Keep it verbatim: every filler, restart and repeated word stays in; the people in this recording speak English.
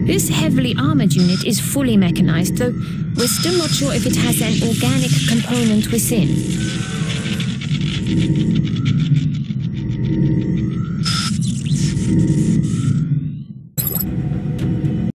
This heavily armored unit is fully mechanized, though we're still not sure if it has an organic component within.